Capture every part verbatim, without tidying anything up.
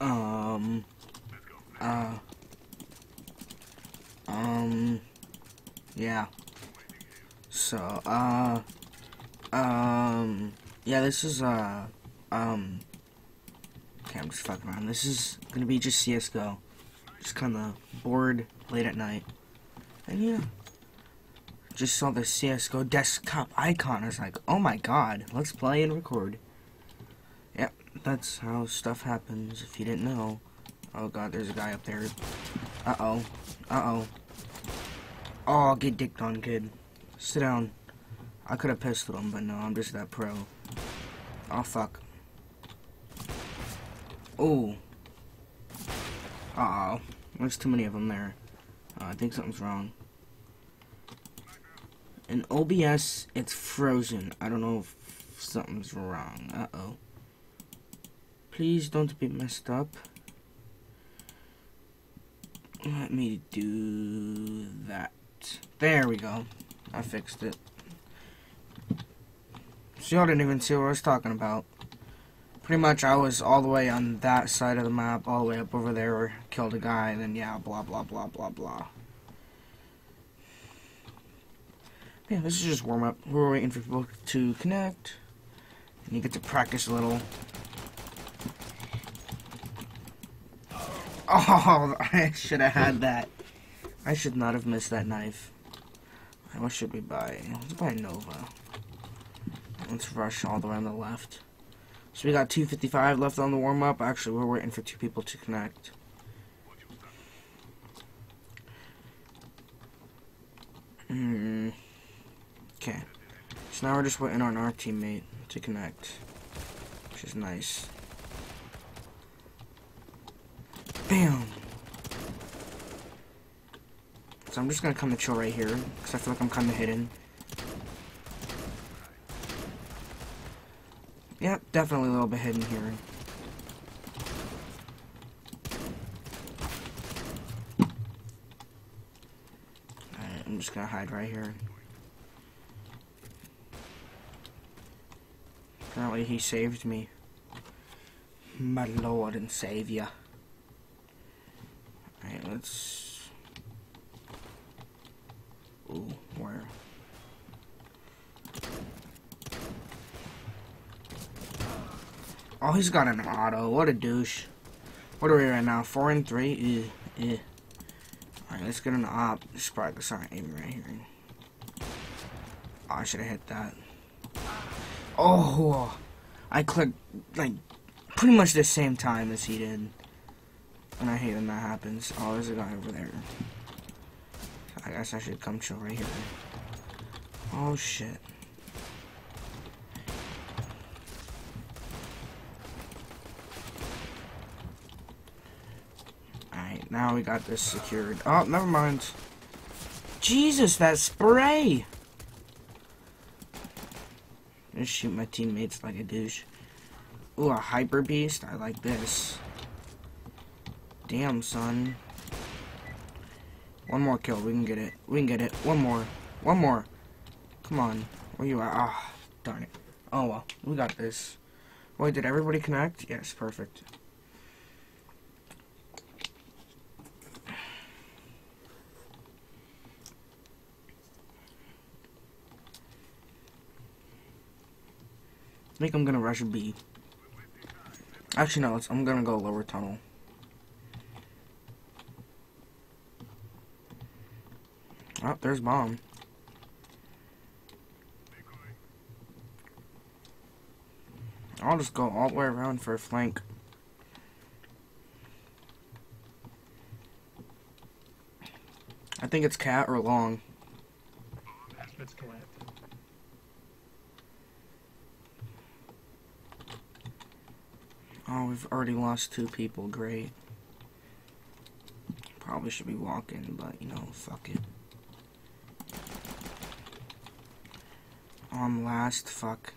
Um, uh, um, yeah. So, uh, um, yeah, this is, uh, um, okay, I'm just fucking around. This is gonna be just C S G O. Just kinda bored late at night. And yeah, just saw the C S G O desktop icon. I was like, oh my god, let's play and record. Yep, that's how stuff happens if you didn't know. Oh god, there's a guy up there. Uh-oh. Uh-oh. Oh, get dicked on, kid. Sit down. I could have pistoled him, but no, I'm just that pro. Oh, fuck. Oh. Uh-oh. There's too many of them there. Uh, I think something's wrong. In O B S, it's frozen. I don't know if something's wrong. Uh-oh. Please don't be messed up. Let me do that. There we go. I fixed it. So y'all didn't even see what I was talking about. Pretty much I was all the way on that side of the map, all the way up over there, killed a guy, and then yeah, blah blah blah blah blah. Yeah, this is just warm up. We're waiting for people to connect. And you get to practice a little. Oh, I should have had that. I should not have missed that knife. What should we buy? Let's buy a Nova. Let's rush all the way on the left. So we got two fifty-five left on the warm-up. Actually, we're waiting for two people to connect. Hmm. Okay. So now we're just waiting on our teammate to connect, which is nice. Bam! So I'm just gonna come to chill right here, because I feel like I'm kinda hidden. Yep, definitely a little bit hidden here. Alright, I'm just gonna hide right here. Apparently he saved me. My lord and savior. Alright, let's... Ooh, where? Oh, he's got an auto. What a douche. What are we right now? Four and three? Ew, ew. Alright, let's get an op. This is probably the start aiming right here. Oh, I should have hit that. Oh, I clicked, like, pretty much the same time as he did. And I hate when that happens. Oh, there's a guy over there. I guess I should come chill right here. Oh, shit. Alright, now we got this secured. Oh, never mind. Jesus, that spray! Just shoot my teammates like a douche. Ooh, a hyper beast? I like this. Damn, son. One more kill, we can get it. We can get it. One more. One more. Come on. Where you at? Ah, oh, darn it. Oh well, we got this. Wait, did everybody connect? Yes, perfect. I think I'm gonna rush B. Actually, no, let's, I'm gonna go lower tunnel. Oh, there's bomb. I'll just go all the way around for a flank. I think it's cat or long. It's cat. Oh, we've already lost two people. Great. Probably should be walking, but you know, fuck it. On last, fuck.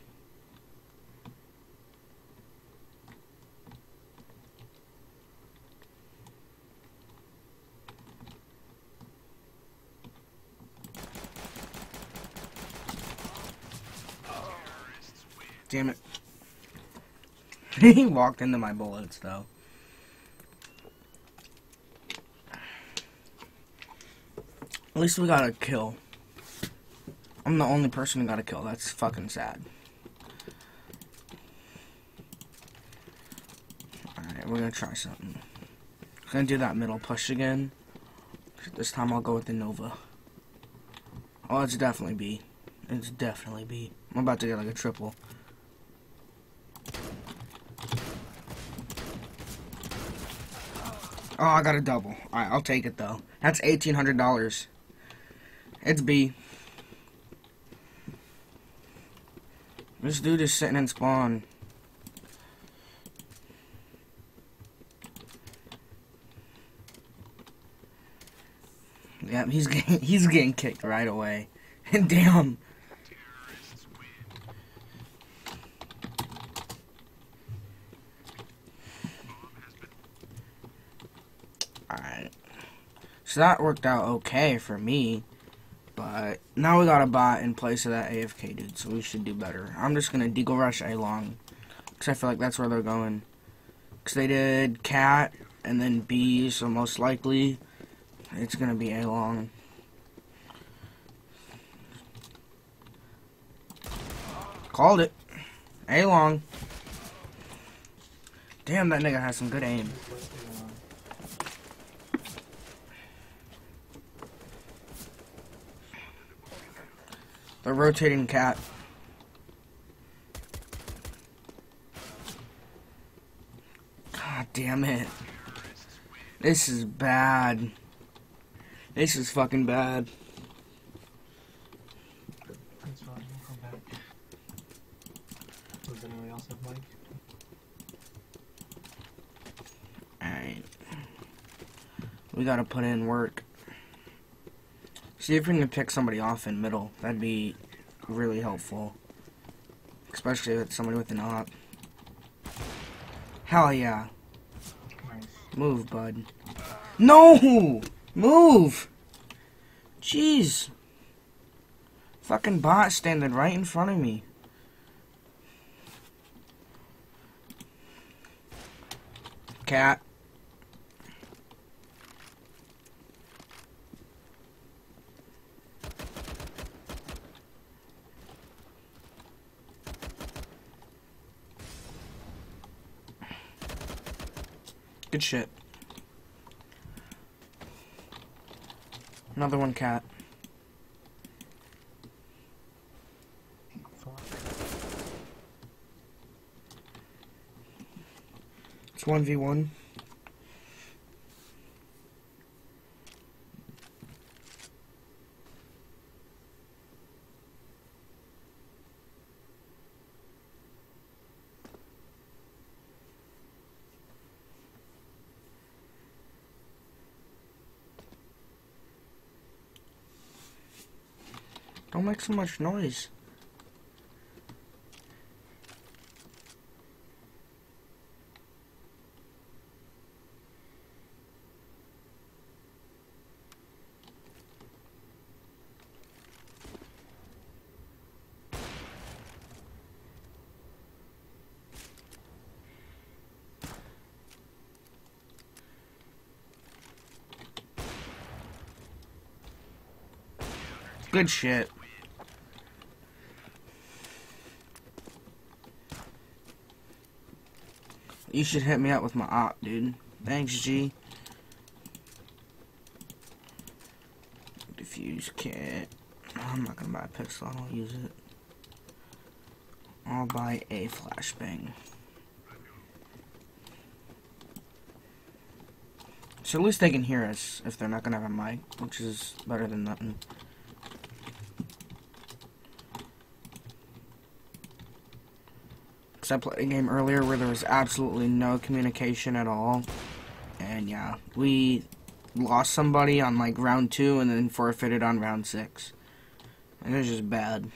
Damn it. He walked into my bullets, though. At least we got a kill. I'm the only person who got a kill. That's fucking sad. Alright, we're gonna try something. We're gonna do that middle push again. This time I'll go with the Nova. Oh, it's definitely B. It's definitely B. I'm about to get like a triple. Oh, I got a double. Alright, I'll take it though. That's eighteen hundred dollars. It's B. This dude is sitting in spawn. Yep, he's getting he's getting kicked right away. And damn. Alright. So that worked out okay for me. But now we got a bot in place of that A F K dude, so we should do better. I'm just gonna Deagle Rush A long. Because I feel like that's where they're going. Because they did Cat and then B, so most likely it's gonna be A long. Called it. A long. Damn, that nigga has some good aim. They're rotating Cat. God damn it. This is bad. This is fucking bad. That's fine, we'll come back. Does anyone else have mic? Alright. We gotta put in work. See if we can pick somebody off in middle. That'd be really helpful. Especially if it's somebody with an op. Hell yeah. Nice. Move, bud. No! Move! Jeez. Fucking bot standing right in front of me. Cat. Good shit. Another one, Cat. Fuck. It's one v one. Don't make so much noise. Good shit. You should hit me up with my op, dude. Thanks, G. Diffuse kit. I'm not gonna buy a pistol, I don't use it. I'll buy a flashbang. So at least they can hear us if they're not gonna have a mic, which is better than nothing. Because I played a game earlier where there was absolutely no communication at all. And yeah, we lost somebody on like round two and then forfeited on round six. And it was just bad.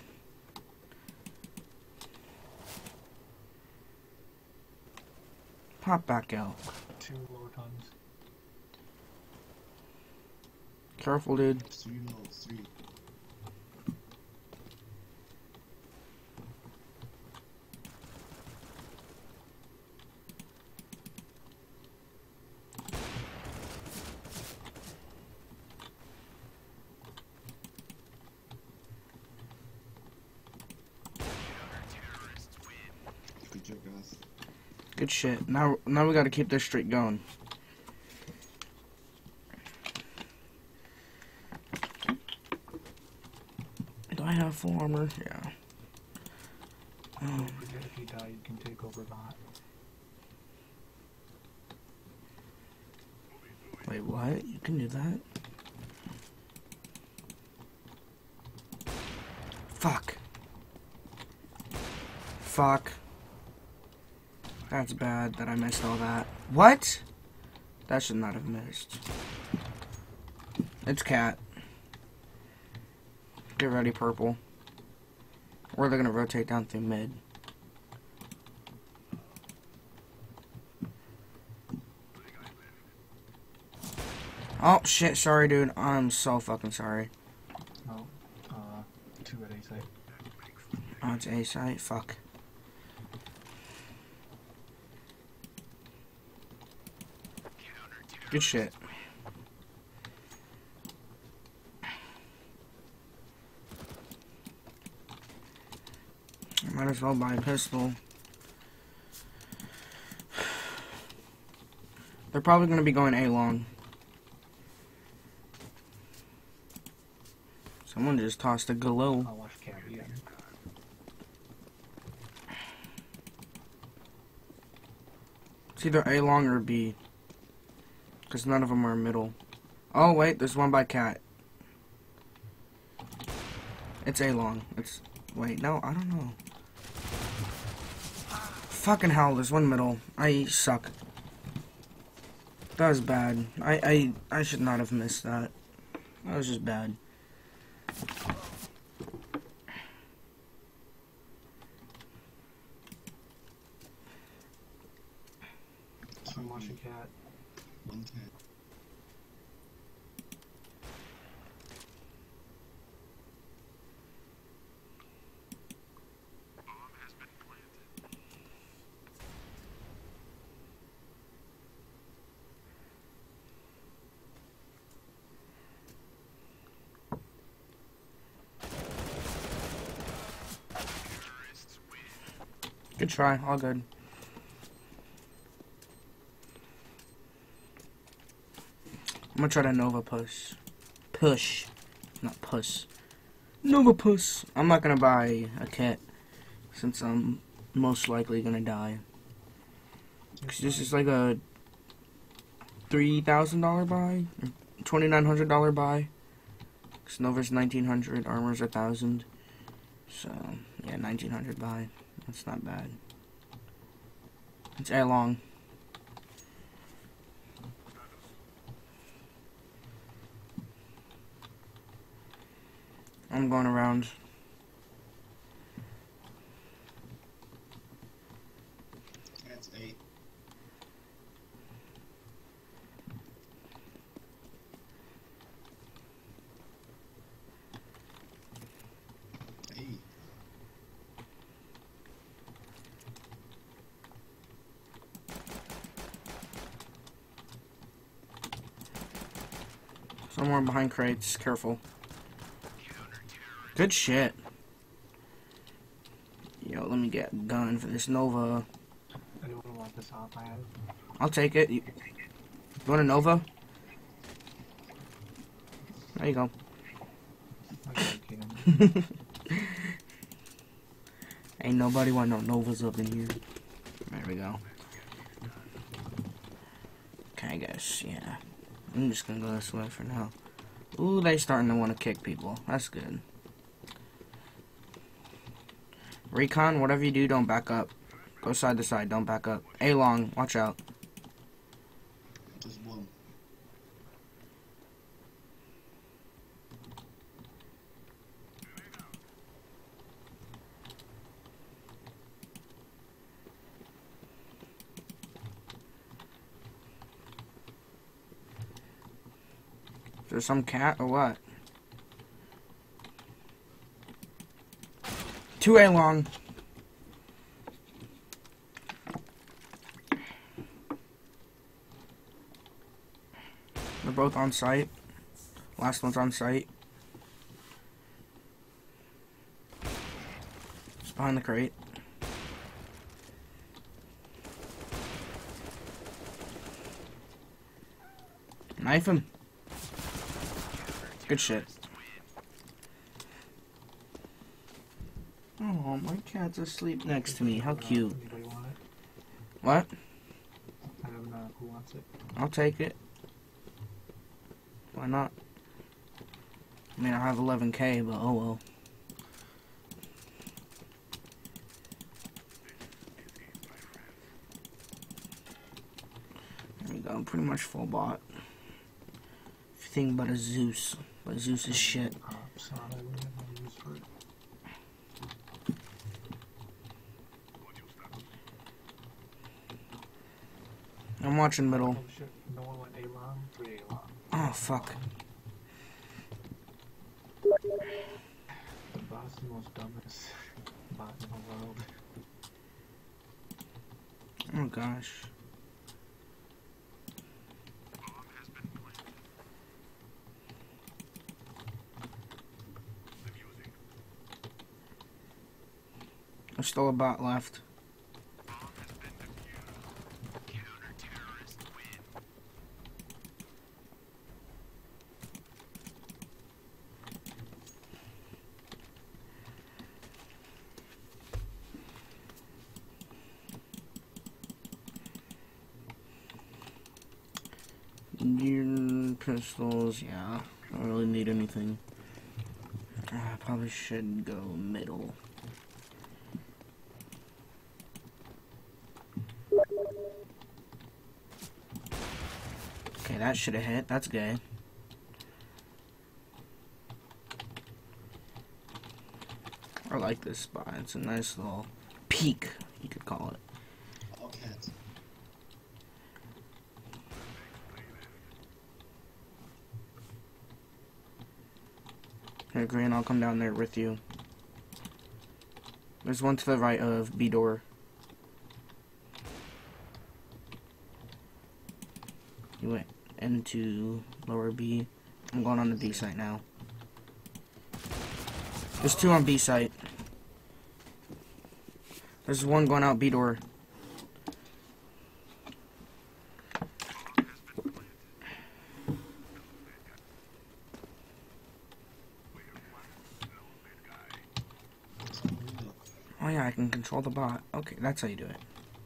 Pop back out. Two lower guns. Careful, dude. Three low, three. Good shit. Now, now we gotta keep this streak going. Do I have full armor? Yeah. Don't forget if you die, you can take over that. Wait, what? You can do that? Fuck. Fuck. That's bad that I missed all that. What? That should not have missed. It's cat. Get ready, purple. Or they're gonna rotate down through mid. Oh shit, sorry dude. I'm so fucking sorry. No, uh, two at A site. Oh, it's A site? Fuck. Good shit. Might as well buy a pistol. They're probably going to be going A long. Someone just tossed a Galil. I'll watch cat again. It's either A long or B. Because none of them are middle. Oh, wait, there's one by cat. It's A long. It's... Wait, no, I don't know. Fucking hell, there's one middle. I suck. That was bad. I, I, I should not have missed that. That was just bad. I'm watching cat. One cat. Good try, all good. I'm gonna try to Nova push. Push. Not puss. Nova puss. I'm not gonna buy a kit since I'm most likely gonna die. Cause this is like a three thousand dollar buy, twenty-nine hundred dollar buy. Cause Nova's nineteen hundred, armor's a thousand. So yeah, nineteen hundred buy. That's not bad. It's A long. I'm going around. That's eight. Eight. Somewhere behind crates. Careful. Good shit. Yo, let me get a gun for this Nova. I don't want this off. I have. I'll take it. You, you want a Nova? There you go. Okay, kidding. Ain't nobody want no Novas up in here. There we go. Okay, I guess, yeah. I'm just gonna go this way for now. Ooh, they starting to want to kick people. That's good. Recon, whatever you do, don't back up. Go side to side, don't back up. A long, watch out. Just one. Is there some cat or what? Two A long. They're both on site. Last one's on site. It's behind the crate. Knife him. Good shit. Oh, my cat's asleep next to me. How cute. Anybody want it? What? I have not. Who wants it? I'll take it. Why not? I mean, I have eleven K, but oh well. There we go. Pretty much full bot. Everything but a Zeus. But Zeus is shit. Ops on it. We have no use for it. I'm watching middle. Oh shit. No one went A-long? Three A-long. Oh, fuck. The boss is the most dumbest bot in the world. Oh, gosh. There's still a bot left. Gear, pistols, yeah. I don't really need anything. I probably should go middle. Okay, that should have hit. That's gay. I like this spot. It's a nice little peak, you could call it. All cats. Here, Green, I'll come down there with you. There's one to the right of B door. You went into lower B. I'm going on the B site now. There's two on B site. There's one going out B door. Oh yeah, I can control the bot. Okay, that's how you do it.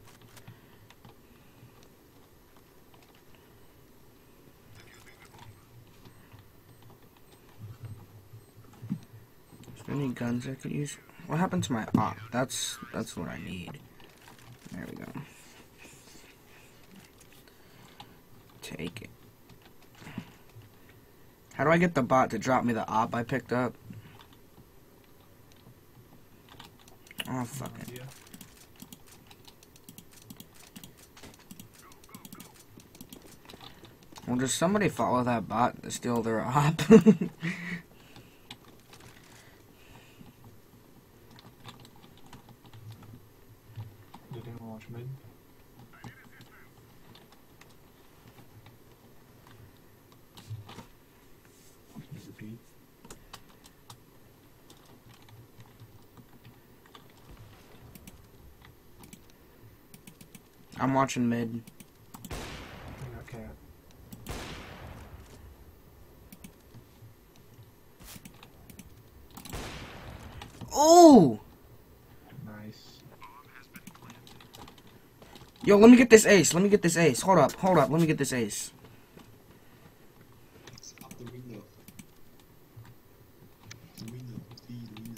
Is there any guns I could use? What happened to my op? That's that's what I need. There we go. Take it. How do I get the bot to drop me the op I picked up? Oh, fuck it. Idea. Well, does somebody follow that bot to steal their op? They didn't watch mid. There's a B. I'm watching mid. I got cat. Oh! Nice. Yo, let me get this ace. Let me get this ace. Hold up, hold up. Let me get this ace. It's up the window. The window. B, the window.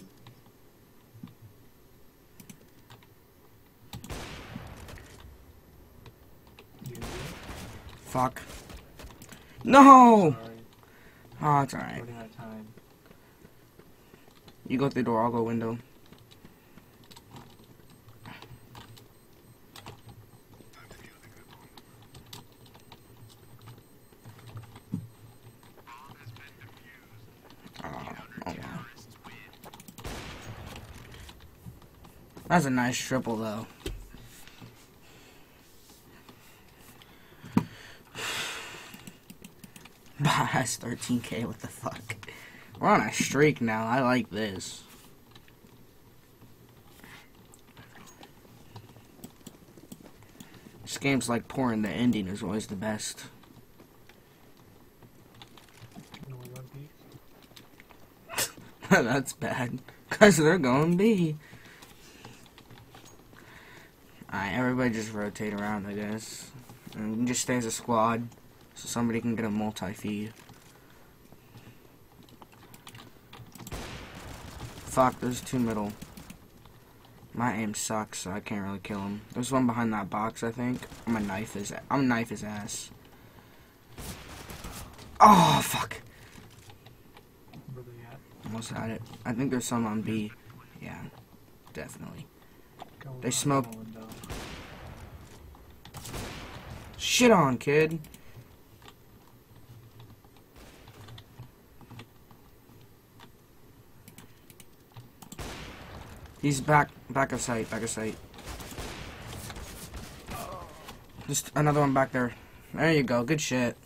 You gonna do it? Fuck. No! Sorry. Oh, it's alright. Running out of time. You go through the door, I'll go window. Oh, oh wow. That's a nice triple, though. That's thirteen K, what the fuck? We're on a streak now, I like this. This game's like pouring, the ending is always the best. That's bad. Because they're going B. Alright, everybody just rotate around, I guess. And we can just stay as a squad. So somebody can get a multi-feed. Fuck, there's two middle. My aim sucks, so I can't really kill him. There's one behind that box, I think. I'm gonna knife his, I'm gonna knife his ass. Oh, fuck. Where they at? Almost had it. I think there's some on B. Yeah, definitely. Go They out smoked. the window. Shit on, kid. He's back, back of sight, back of sight. Just another one back there. There you go, good shit.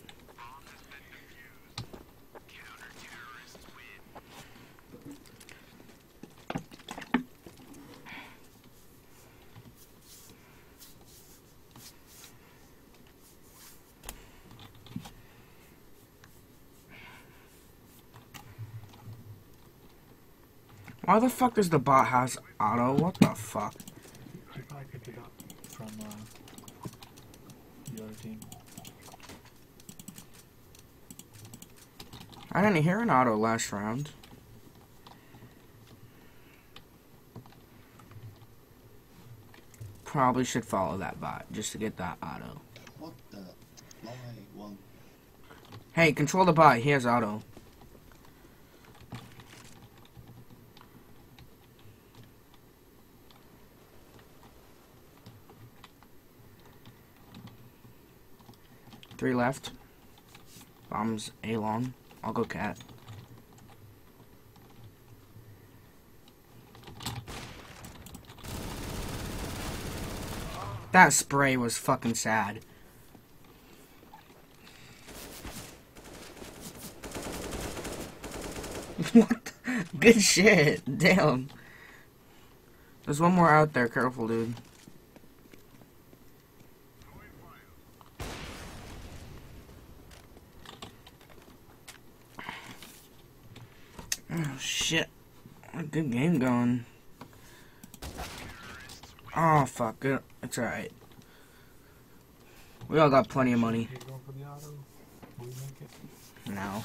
Why the fuck does the bot has auto? What the fuck? He probably picked it up from uh, the other team. I didn't hear an auto last round. Probably should follow that bot just to get that auto. What the? Why one? Hey, control the bot. He has auto. Three left. Bombs A long. I'll go cat. That spray was fucking sad. What? Good shit. Damn. There's one more out there. Careful, dude. Oh, shit. A good game going. Oh, fuck. Good. It's alright. We all got plenty of money. You going for the auto? Will you make it? No.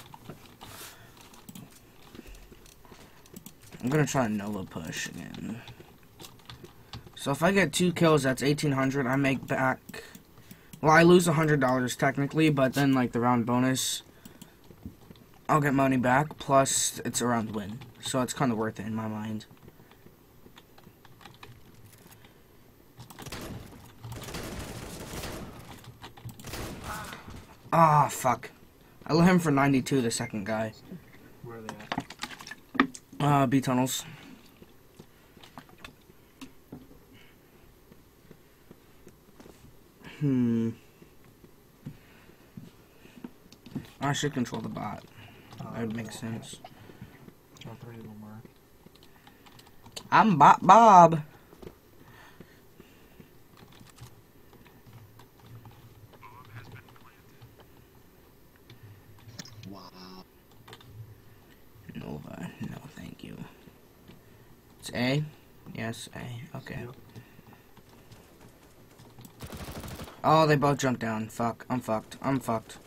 I'm gonna try a Nova push again. So if I get two kills, that's eighteen hundred. I make back... Well, I lose one hundred dollars technically, but then, like, the round bonus... I'll get money back, plus it's a round win. So it's kind of worth it in my mind. Ah, oh, fuck. I let him for ninety-two, the second guy. Where are they at? Uh, B tunnels. Hmm. I should control the bot. Uh, That would make sense. Oh, three of them were. I'm Bot Bob. Wow. Nova. No, thank you. It's A? Yes, A. Okay. Yep. Oh, they both jumped down. Fuck. I'm fucked. I'm fucked.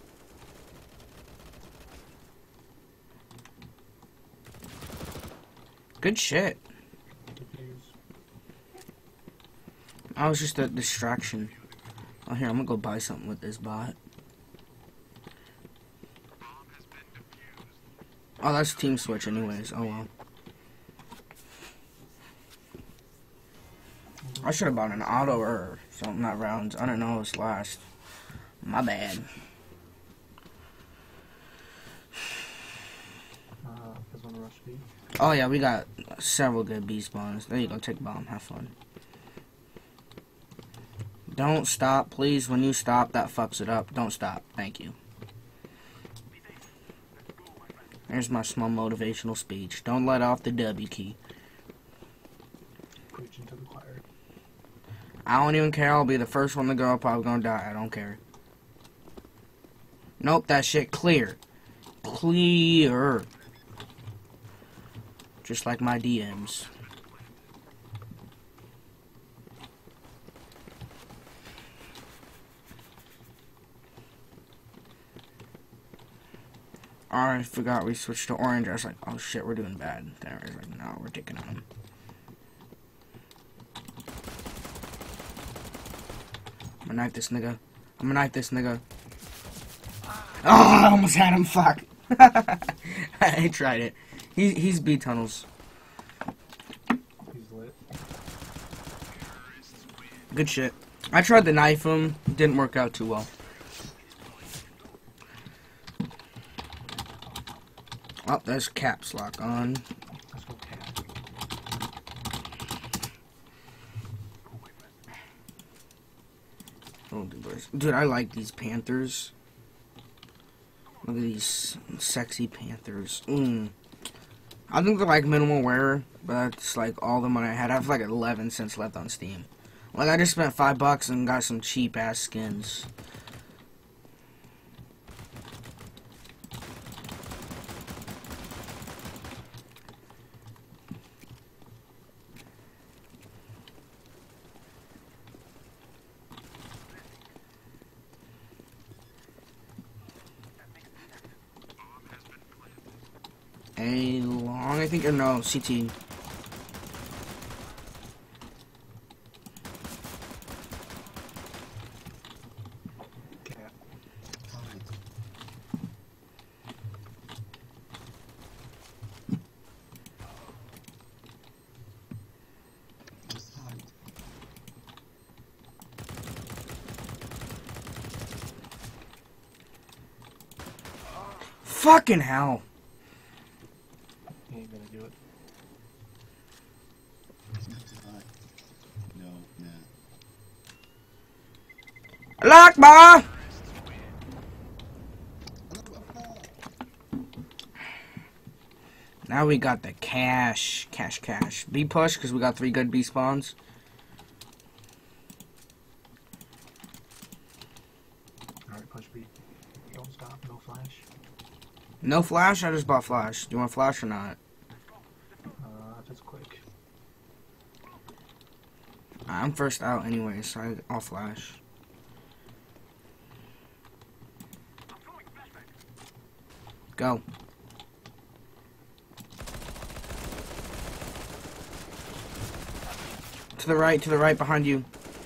Good shit. Diffuse. I was just a distraction. Oh, here, I'm gonna go buy something with this bot. Oh, that's team switch anyways. Oh, well. I should have bought an auto or something that round. I don't know it was last. My bad. Uh, is one rush B? Oh, yeah, we got several good B spawns. There you go, take bomb. Have fun. Don't stop, please. When you stop, that fucks it up. Don't stop. Thank you. There's my small motivational speech. Don't let off the W key. Preaching to the choir. I don't even care. I'll be the first one to go. I'm probably gonna die. I don't care. Nope, that shit clear. Clear. Just like my D Ms. I forgot we switched to orange. I was like, oh shit, we're doing bad. Then I was like, no, we're taking on him. I'm gonna knife this nigga. I'm gonna knife this nigga. Oh, I almost had him. Fuck. I tried it. He, he's B tunnels. He's lit. Good shit. I tried to knife him. Didn't work out too well. Oh, there's caps lock on. Let's go cat. Oh, dude, I like these Panthers. Look at these sexy Panthers. Mm. I think they're like minimal wear, but that's like all the money I had. I have like eleven cents left on Steam. Like I just spent five bucks and got some cheap ass skins. A long, I think, or no, C T. Cat. Hide. Just hide. Fucking hell. He ain't gonna do it. It's not to hide. No, nah. Lakba! Now we got the cash. Cash, cash. B push, because we got three good B spawns. Alright, push B. Don't stop, no flash. No flash? I just bought flash. Do you want flash or not? Uh, if it's quick. I'm first out anyway, so I, I'll flash. Go. To the right, to the right, behind you.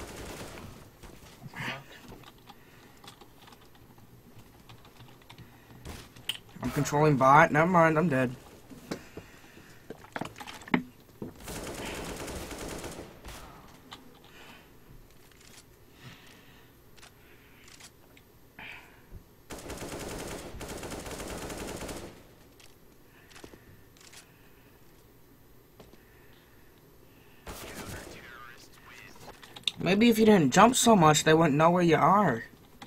I'm controlling bot. Never mind, I'm dead. Maybe if you didn't jump so much, they wouldn't know where you are.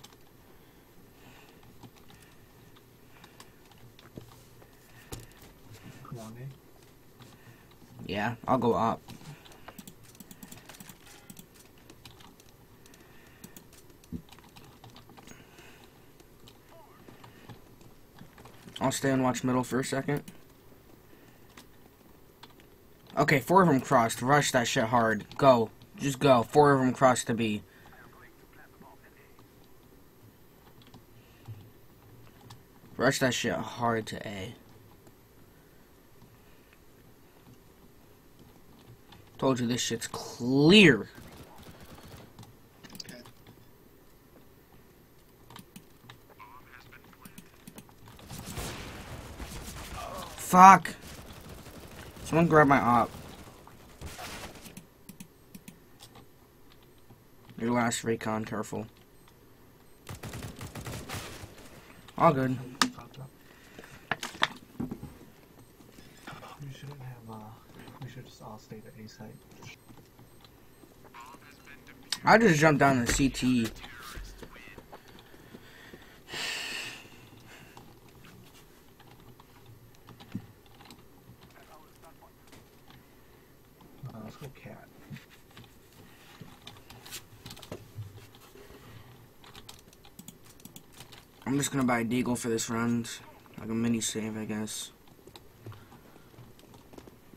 Long A. Yeah, I'll go up. I'll stay and watch middle for a second. Okay, four of them crossed. Rush that shit hard. Go. Just go. Four of them crossed to B. Rush that shit hard to A. Told you this shit's clear. Okay. Fuck. Someone grab my op. Your last recon, careful. All good. Popped up. We shouldn't have, uh, we should just all stay at A site. I just jumped down to C T. Uh, let's go cat. I'm just gonna buy a Deagle for this round. Like a mini save, I guess.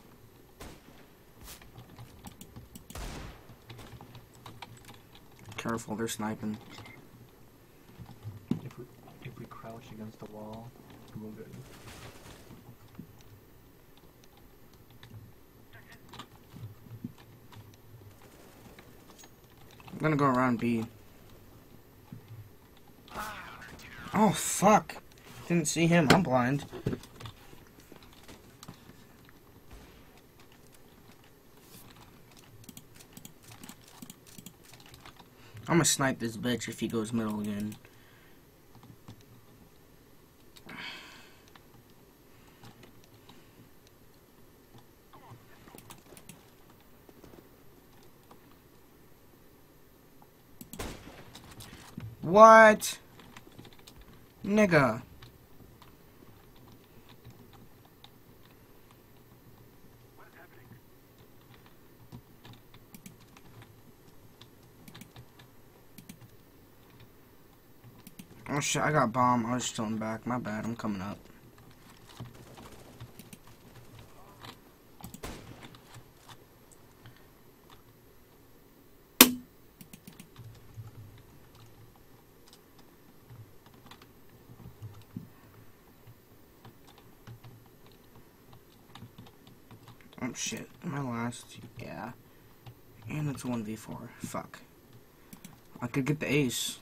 careful, they're sniping. If we if we crouch against the wall, we'll get. I'm gonna go around B. Oh, fuck. Didn't see him. I'm blind. I'm gonna snipe this bitch if he goes middle again. What? Nigga. Oh shit, I got bomb. I was still in back. My bad, I'm coming up. Oh shit, my last, yeah. And it's one v four. Fuck. I could get the ace.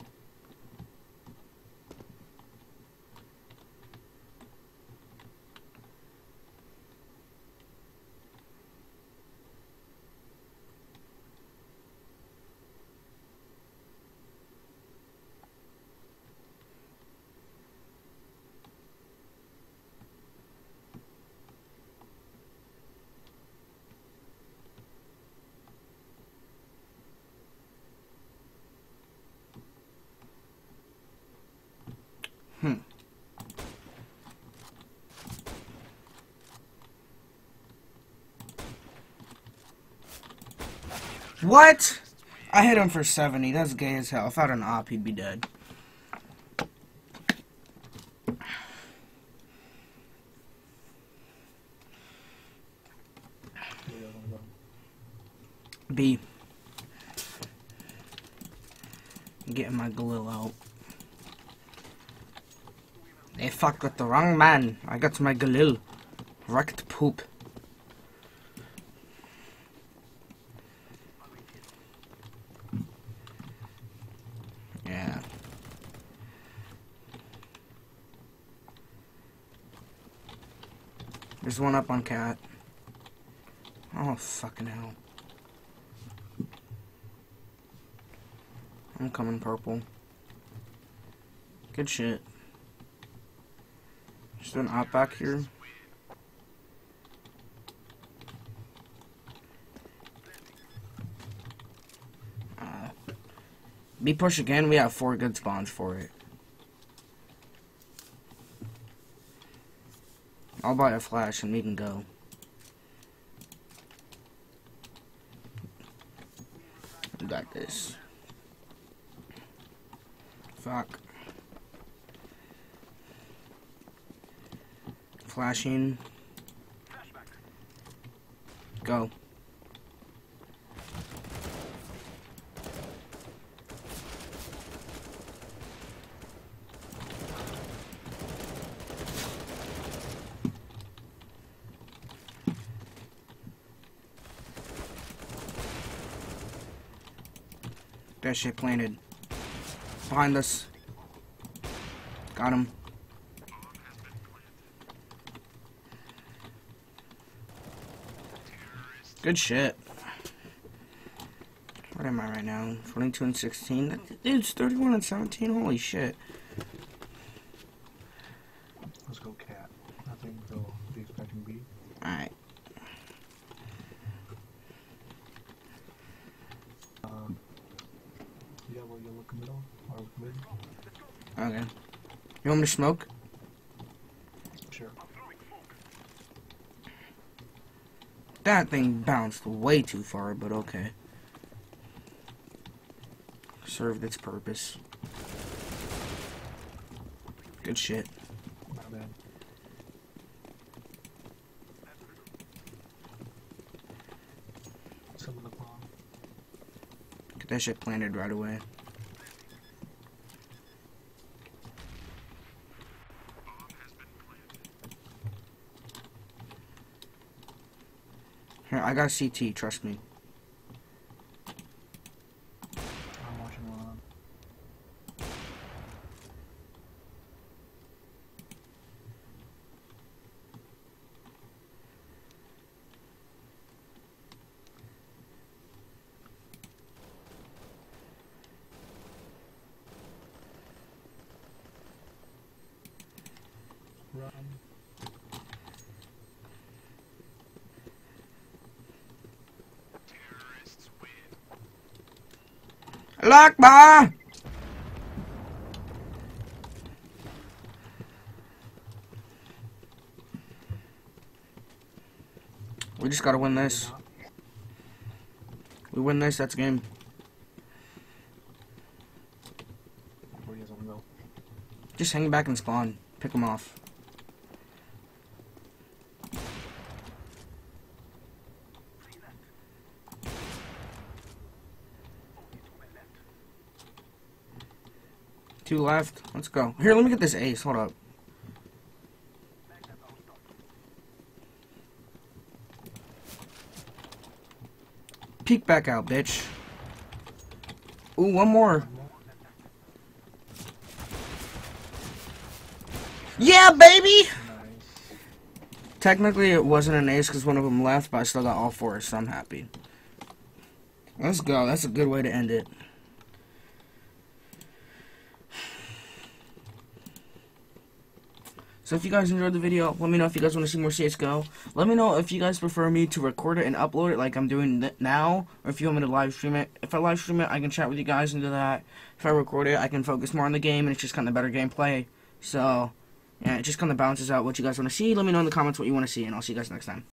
Hmm. What? I hit him for seventy. That's gay as hell. If I had an op, he'd be dead. B. I'm getting my Galil out. They fucked with the wrong man. I got my Galil. Wrecked poop. Yeah. There's one up on Cat. Oh, fucking hell. I'm coming purple. Good shit. Just an op back here. Uh, B push again. We have four good spawns for it. I'll buy a flash and we can go. We got this. Fuck. Flashing. Go. That shit planted. Behind us. Got him. Good shit. What am I right now? twenty-two and sixteen? That dude's thirty-one and seventeen? Holy shit. Let's go Cat. I think they'll be expecting B. Alright. Uh, yeah, well, you look middle or mid? Okay. You want me to smoke? Sure. That thing bounced way too far, but okay. Served its purpose. Good shit. Not bad. Some of the bomb. that shit planted right away. Here, I got C T, trust me. I'm watching one. Run. Lakbar! We just gotta win this. We win this, that's game. Where he has a window. Just hang back and spawn. Pick them off. Two left. Let's go. Here, let me get this ace. Hold up. Peek back out, bitch. Ooh, one more. Yeah, baby! Nice. Technically, it wasn't an ace because one of them left, but I still got all four, so I'm happy. Let's go. That's a good way to end it. So if you guys enjoyed the video, let me know if you guys want to see more C S G O. Let me know if you guys prefer me to record it and upload it like I'm doing now, or if you want me to live stream it. If I live stream it, I can chat with you guys and do that. If I record it, I can focus more on the game, and it's just kind of better gameplay. So, yeah, it just kind of balances out what you guys want to see. Let me know in the comments what you want to see, and I'll see you guys next time.